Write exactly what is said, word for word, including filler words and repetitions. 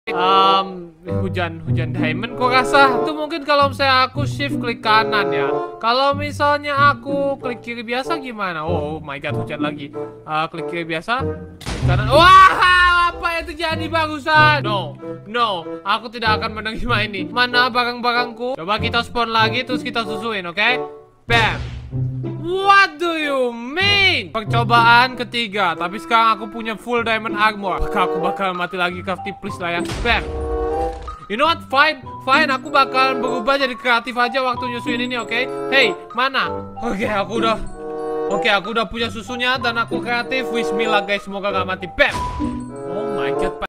Um, hujan hujan diamond. Kok rasa itu mungkin kalau misalnya aku shift klik kanan ya. Kalau misalnya aku klik kiri biasa gimana? Oh, oh my god, hujan lagi. Uh, klik kiri biasa, klik kanan. Wah, apa yang terjadi barusan? No, no, aku tidak akan menerima ini. Mana barang-barangku? Coba kita spawn lagi terus kita susuin, oke? Okay? Bam. What do you mean? Percobaan ketiga, tapi sekarang aku punya full diamond armor. Apakah aku bakal mati lagi, Crafty? Please lah ya. Bam. You know what? Fine, fine. Aku bakal berubah jadi kreatif aja waktu nyusuin ini, oke? Okay? Hey, mana? Oke, okay, aku udah Oke, okay, aku udah punya susunya dan aku kreatif. Bismillah guys, semoga gak mati. Bam. Oh my god.